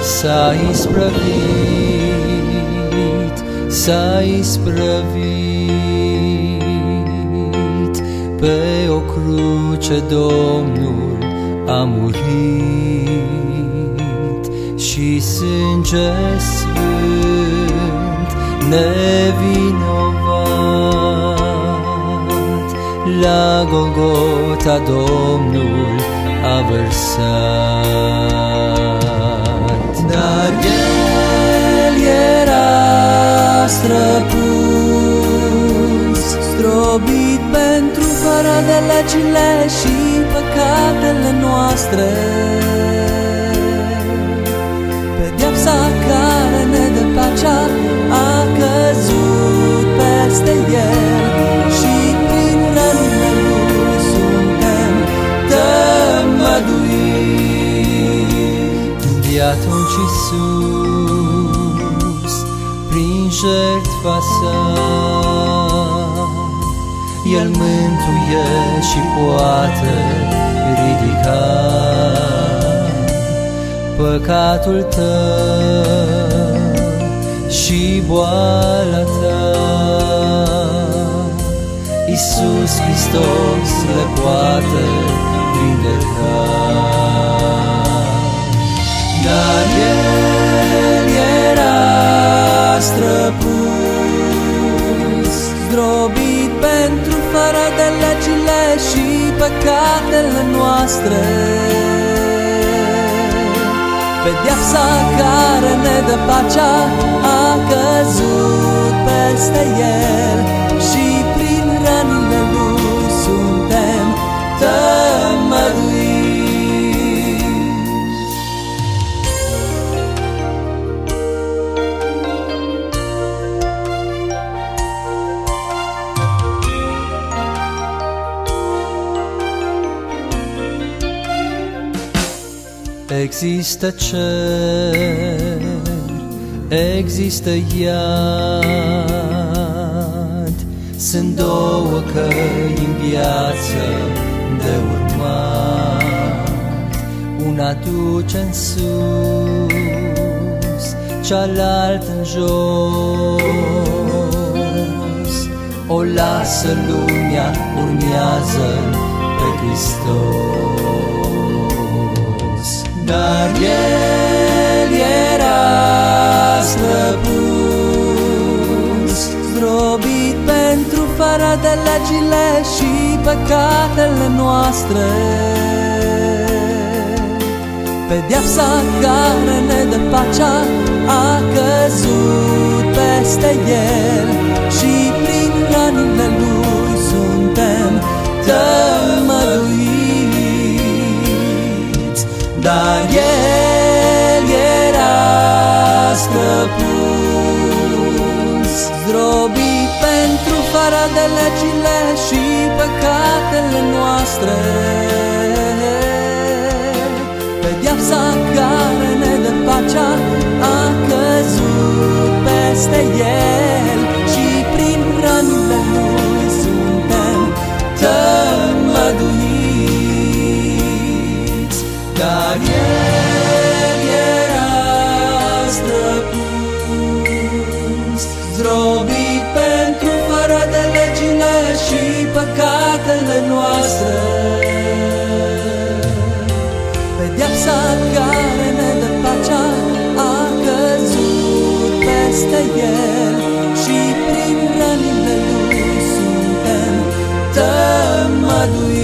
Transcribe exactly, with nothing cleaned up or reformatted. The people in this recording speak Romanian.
s-a isprăvit, s-a isprăvit. Pe o cruce Domnul a murit și sânge sfânt, nevinovat, la Golgota Domnul a vărsat. Dar El era străpuns, zdrobit pentru fără de legile și păcatele noastre. Pedeapsa care ne dă pacea a căzut peste El și prin rănile Lui suntem tămăduiți. De atunci Iisus, prin jertfa Sa, El mântuie și poate ridica păcatul tău și boala ta. Iisus Hristos le poate vindeca. Dar El era străpuns, zdrobit pentru fără de legile și păcatele noastre. Pedeapsa care ne dă pacea a căzut peste El și prin rănile Lui suntem tămăduiți. Există cer, există iad, sunt două căi în viață de urmat. Una duce în sus, cealaltă în jos. O lasă lumea, urmează-L pe Hristos. Dar El era străpuns, zdrobit pentru fără de legile și păcatele noastre. Pedeapsa care ne dă pacea a căzut peste El și prin rănile Lui suntem tămăduiți. Dar El era străpuns, zdrobit pentru fără de legile și păcatele noastre. Pedeapsa care ne dă pacea a căzut peste El și prin rănile Lui suntem tămăduiți. Dar El era străpuns, zdrobit pentru fără de legile și păcatele noastre. Pedeapsa care ne dă pacea a căzut peste El și prin rănile Lui suntem tămăduiți.